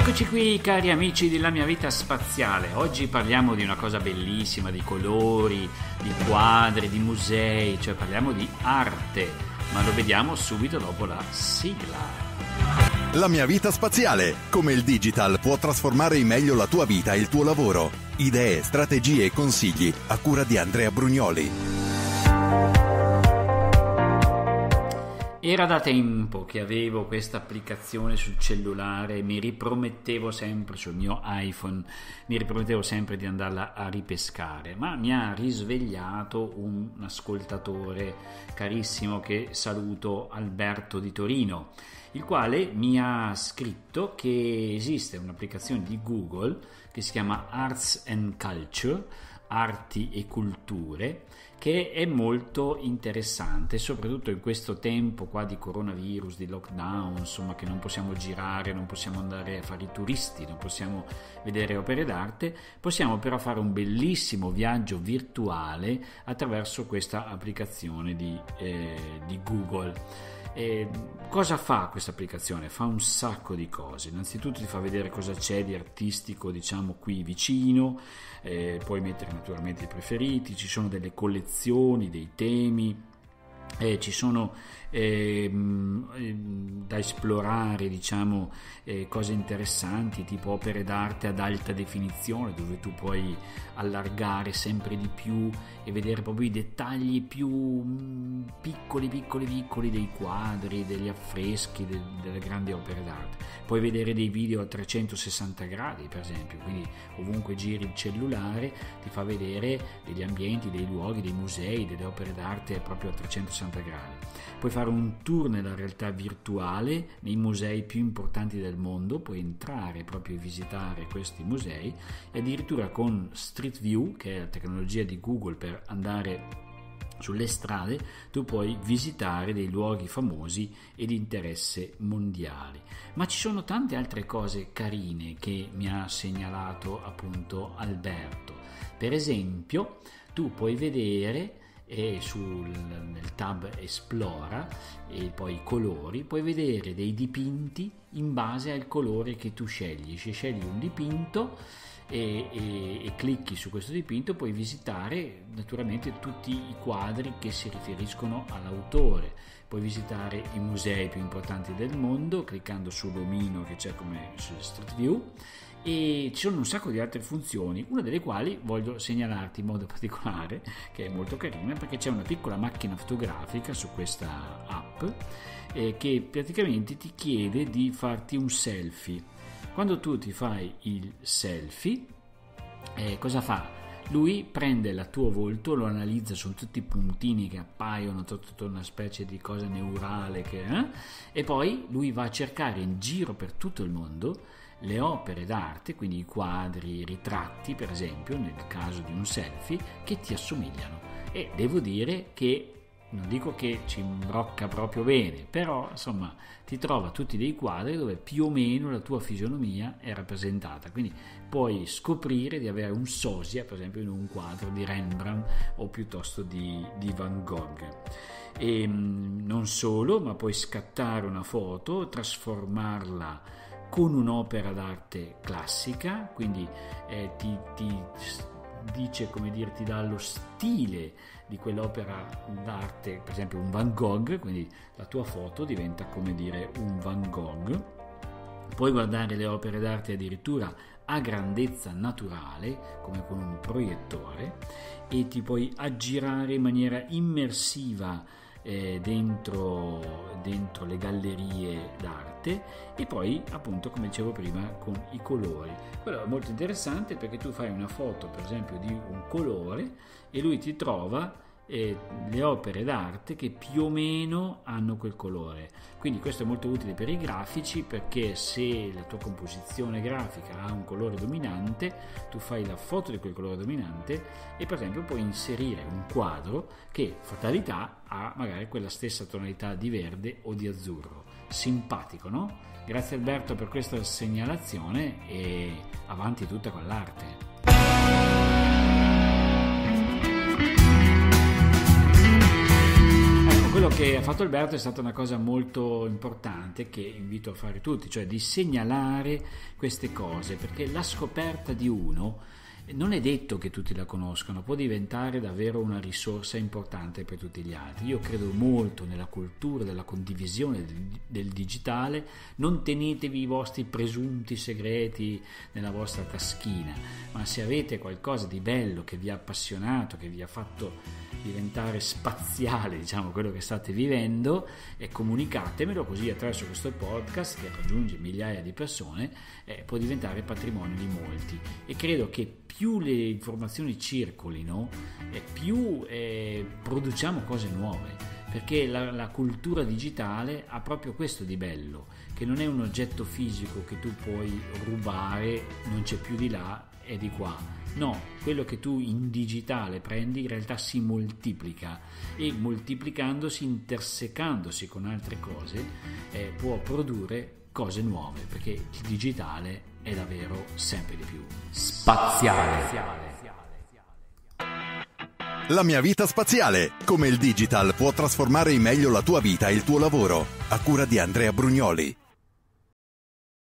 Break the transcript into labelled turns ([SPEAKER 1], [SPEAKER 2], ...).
[SPEAKER 1] Eccoci qui cari amici della mia vita spaziale. Oggi parliamo di una cosa bellissima, di colori, di quadri, di musei, cioè parliamo di arte, ma lo vediamo subito dopo la sigla.
[SPEAKER 2] La mia vita spaziale, come il digital può trasformare in meglio la tua vita e il tuo lavoro. Idee, strategie e consigli a cura di Andrea Brugnoli.
[SPEAKER 1] Era da tempo che avevo questa applicazione sul cellulare, mi ripromettevo sempre sul mio iPhone, mi ripromettevo sempre di andarla a ripescare, ma mi ha risvegliato un ascoltatore carissimo che saluto, Alberto di Torino, il quale mi ha scritto che esiste un'applicazione di Google che si chiama Arts and Culture, arti e culture, che è molto interessante, soprattutto in questo tempo qua di coronavirus, di lockdown, insomma, che non possiamo girare, non possiamo andare a fare i turisti, non possiamo vedere opere d'arte, possiamo però fare un bellissimo viaggio virtuale attraverso questa applicazione di Google. Cosa fa questa applicazione? Fa un sacco di cose. Innanzitutto ti fa vedere cosa c'è di artistico, diciamo, qui vicino, puoi mettere naturalmente i preferiti, ci sono delle collezioni, dei temi, ci sono da esplorare, diciamo, cose interessanti tipo opere d'arte ad alta definizione, dove tu puoi allargare sempre di più e vedere proprio i dettagli più piccoli dei quadri, degli affreschi, delle grandi opere d'arte. Puoi vedere dei video a 360 gradi, per esempio, quindi ovunque giri il cellulare ti fa vedere degli ambienti, dei luoghi, dei musei, delle opere d'arte proprio a 360 gradi. Puoi fare un tour nella realtà virtuale nei musei più importanti del mondo, puoi entrare proprio e visitare questi musei, e addirittura con Street View, che è la tecnologia di Google per andare sulle strade, tu puoi visitare dei luoghi famosi e di interesse mondiali. Ma ci sono tante altre cose carine che mi ha segnalato appunto Alberto. Per esempio, tu puoi vedere nel tab Esplora e poi colori, puoi vedere dei dipinti in base al colore che tu scegli. Se scegli un dipinto e clicchi su questo dipinto, puoi visitare naturalmente tutti i quadri che si riferiscono all'autore, puoi visitare i musei più importanti del mondo cliccando sull'omino che c'è come su Street View, e ci sono un sacco di altre funzioni, una delle quali voglio segnalarti in modo particolare, che è molto carina, perché c'è una piccola macchina fotografica su questa app che praticamente ti chiede di farti un selfie. Quando tu ti fai il selfie, cosa fa? Lui prende il tuo volto, lo analizza, sono tutti i puntini che appaiono, tutta una specie di cosa neurale e poi lui va a cercare in giro per tutto il mondo le opere d'arte, quindi i quadri, i ritratti, per esempio, nel caso di un selfie, che ti assomigliano. E devo dire che non dico che ci imbrocca proprio bene, però insomma ti trova tutti dei quadri dove più o meno la tua fisionomia è rappresentata, quindi puoi scoprire di avere un sosia, per esempio, in un quadro di Rembrandt o piuttosto di Van Gogh. E non solo, ma puoi scattare una foto, trasformarla con un'opera d'arte classica, quindi ti dice, come dire, ti dà lo stile di quell'opera d'arte, per esempio un Van Gogh, quindi la tua foto diventa, come dire, un Van Gogh. Puoi guardare le opere d'arte addirittura a grandezza naturale, come con un proiettore, e ti puoi aggirare in maniera immersiva dentro le gallerie d'arte, e poi appunto, come dicevo prima, con i colori. Quello è molto interessante perché tu fai una foto, per esempio, di un colore e lui ti trova le opere d'arte che più o meno hanno quel colore. Quindi questo è molto utile per i grafici, perché se la tua composizione grafica ha un colore dominante, tu fai la foto di quel colore dominante e, per esempio, puoi inserire un quadro che, fatalità, ha magari quella stessa tonalità di verde o di azzurro. Simpatico, no? Grazie Alberto per questa segnalazione, e avanti tutta con l'arte. Quello che ha fatto Alberto è stata una cosa molto importante che invito a fare tutti, cioè di segnalare queste cose, perché la scoperta di uno non è detto che tutti la conoscano, può diventare davvero una risorsa importante per tutti gli altri. Io credo molto nella cultura della condivisione del digitale. Non tenetevi i vostri presunti segreti nella vostra taschina, ma se avete qualcosa di bello che vi ha appassionato, che vi ha fatto diventare spaziale, diciamo, quello che state vivendo, e comunicatemelo, così attraverso questo podcast che raggiunge migliaia di persone può diventare patrimonio di molti. E credo che più le informazioni circolino più produciamo cose nuove, perché la cultura digitale ha proprio questo di bello, che non è un oggetto fisico che tu puoi rubare, non c'è più di là e di qua. No, quello che tu in digitale prendi in realtà si moltiplica, e moltiplicandosi, intersecandosi con altre cose, può produrre cose nuove, perché il digitale è davvero sempre di più spaziale.
[SPEAKER 2] La mia vita spaziale, come il digital può trasformare in meglio la tua vita e il tuo lavoro, a cura di Andrea Brugnoli.